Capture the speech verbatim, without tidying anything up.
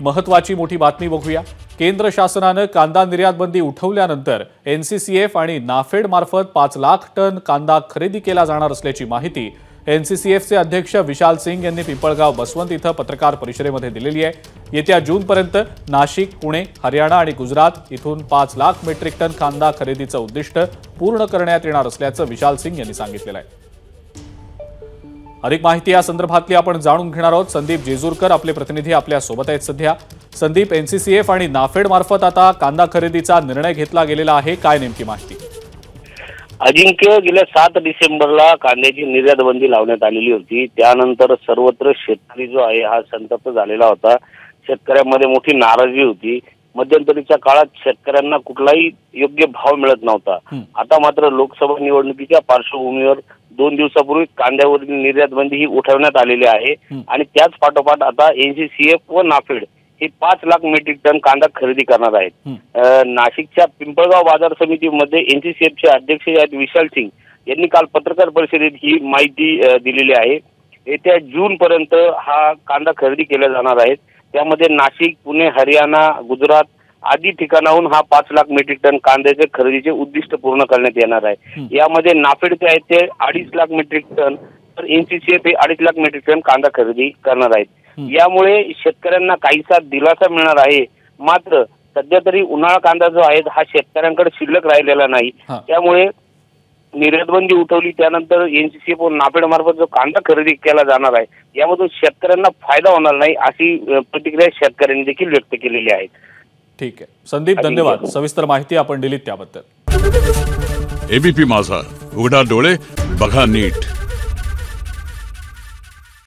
महत्त्वाची मोठी बातमी बघूया। केंद्र शासनाने कांदा निर्यात बंदी उठवल्यानंतर एनसीसीएफ आणि नाफेड मार्फत पाच लाख टन कांदा खरेदी केला जाणार असल्याची माहिती एनसीसीएफचे अध्यक्ष विशाल सिंग यांनी पिंपळगाव बसवंत इथं पत्रकार परिषदेमध्ये दिलेली आहे। येत्या जून पर्यंत नाशिक, पुणे, हरियाणा आणि गुजरात इथून पाच लाख मेट्रिक टन कांदा खरेदीचं उद्दिष्ट पूर्ण करण्यात येणार असल्याचं विशाल सिंग यांनी सांगितलेलं आहे। अधिक माहिती या संदर्भातली आपण जाणून घेणार आहोत। संदीप जेजूरकर आपले प्रतिनिधी आपल्या सोबत आहेत सध्या। संदीप, एनसीसीएफ आणि नाफेड मार्फत आता कांदा खरेदीचा निर्णय घेतला गेलेला आहे, काय नेमकी माहिती? अजिंक्य, गेल्या सात डिसेंबरला कांद्याची निर्यात बंदी लावण्यात आलेली होती। त्यानंतर सर्वत्र शेतकरी जो आहे हा संतप्त झालेला होता। शेतकऱ्यांमध्ये मोठी नाराजी होती। मध्यंतरीच्या काळात शेतकऱ्यांना कुठलाही योग्य भाव मिळत नव्हता। आता मात्र लोकसभा निवडणुकीच्या पार्श्वभूमीवर दोन दिवसापूर्वी कांद्यावरील निर्यात बंदी ही उठवण्यात आलेली आहे आणि त्याच पाठोपाठ आता एनसीसीएफ व नाफेड हे पाच लाख मेट्रिक टन कांदा खरेदी करणार आहेत। नाशिकच्या पिंपळगाव बाजार समितीमध्ये एनसीसीएफचे अध्यक्ष आहेत विशाल सिंग यांनी काल पत्रकार परिषदेत ही माहिती दिलेली आहे। येत्या जून पर्यंत हा कांदा खरेदी केला जाणार आहे। त्यामध्ये नाशिक, पुणे, हरियाणा, गुजरात आदी ठिकाणाहून हा पाच लाख मेट्रिक टन कांद्याचे खरेदीचे उद्दिष्ट पूर्ण करण्यात येणार आहे। यामध्ये नाफेडचे आहेत ते अडीच लाख मेट्रिक टन, तर एनसीसीएफ हे अडीच लाख मेट्रिक टन कांदा खरेदी करणार आहेत। यामुळे शेतकऱ्यांना काहीसा दिलासा मिळणार आहे। मात्र सध्या तरी उन्हाळा कांदा जो आहे हा शेतकऱ्यांकडे शिल्लक राहिलेला नाही। त्यामुळे निर्यातबंदी उठवली त्यानंतर एनसीसीएफ व नाफेड मार्फत जो कांदा खरेदी केला जाणार आहे यामधून शेतकऱ्यांना फायदा होणार नाही अशी प्रतिक्रिया शेतकऱ्यांनी देखील व्यक्त केलेली आहे। ठीक आहे संदीप, धन्यवाद। सविस्तर माहिती आपण दिलीत त्याबद्दल। एबीपी माझा, उघडा डोळे बघा नीट।